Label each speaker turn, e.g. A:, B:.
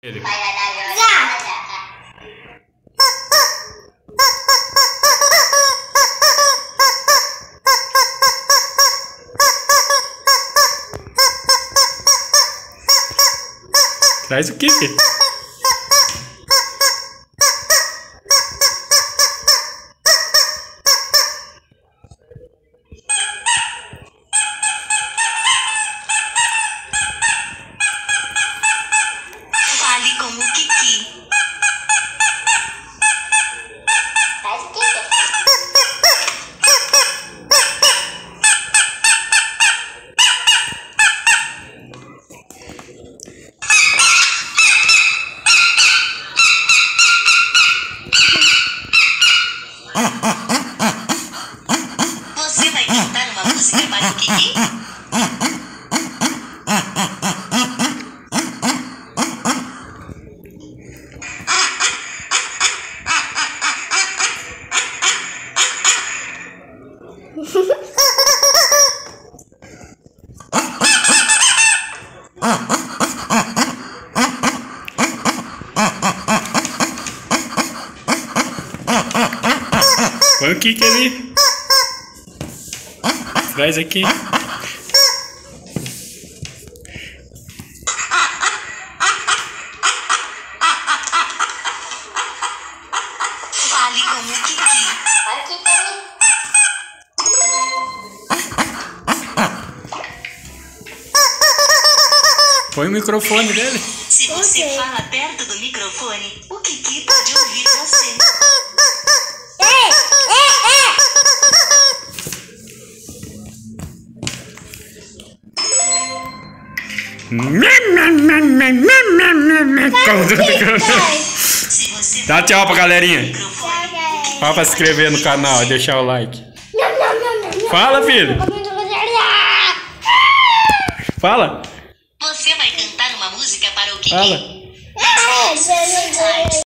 A: Ele. Traz o quê, filho?
B: Fale com o Kiki.
C: Faz o quê?
B: Você vai cantar uma música para o Kiki?
A: Põe o Kiki ali. Traz aqui.
B: Fale com o Kiki.
C: Aqui também.
A: Põe o microfone dele.
B: Se você fala perto do microfone, o Kiki pode ouvir você. Se você
A: Dá tchau pra galerinha.
B: microfone,
A: Fala pra se inscrever no canal e deixar o like. Fala, filho. Fala.
B: você vai cantar uma música para o Kiki?
A: Fala.
C: Ah,